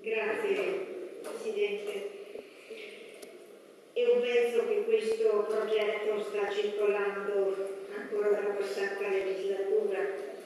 Grazie Presidente. È un pezzo che questo progetto sta circolando ancora dalla passata legislatura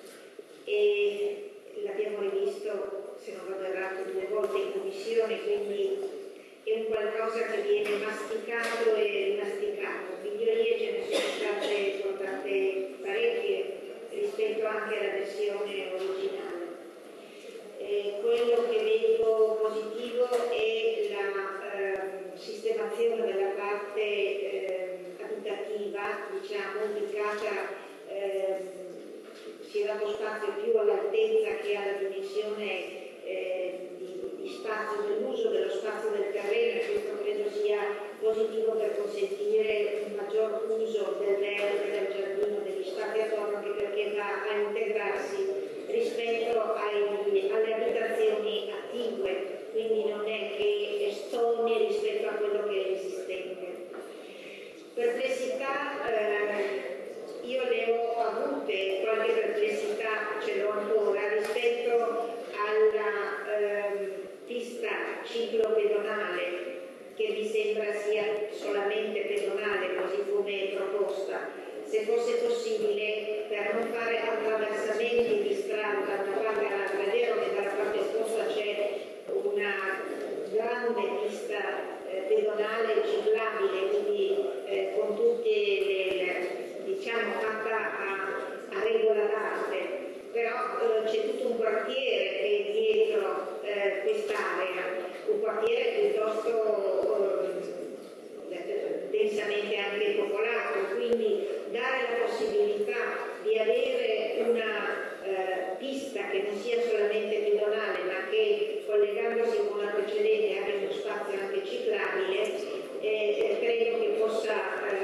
e l'abbiamo rivisto, se non vado errato, 2 volte in commissione, quindi è un qualcosa che viene masticato e rimasticato. Migliorie ce ne sono state portate parecchie rispetto anche alla versione originale. Quello che vedo positivo è la sistemazione della parte abitativa, diciamo, indicata, si è dato spazio più all'altezza che alla dimensione di spazio, dell'uso dello spazio del terreno, e questo credo sia positivo per consentire un maggior uso del verde, del giardino, degli spazi attorno, anche perché va a integrarsi rispetto alle abitazioni attigue, quindi non è che estone rispetto a quello che è esistente. Perplessità, io le ho avute, qualche perplessità ce l'ho ancora rispetto alla pista ciclopedonale, che mi sembra sia solamente pedonale così come è proposta. Se fosse possibile, per non fare attraversamenti di strada da una parte all'altra, è vero che dalla parte opposta c'è una grande pista pedonale ciclabile, quindi con tutte le, diciamo, fatta a regola d'arte, però c'è tutto un quartiere che è dietro quest'area, un quartiere piuttosto densamente anche popolato, quindi dare la possibilità di avere una pista che non sia solamente pedonale, ma che collegandosi con la precedente abbia uno spazio anche ciclabile, credo che possa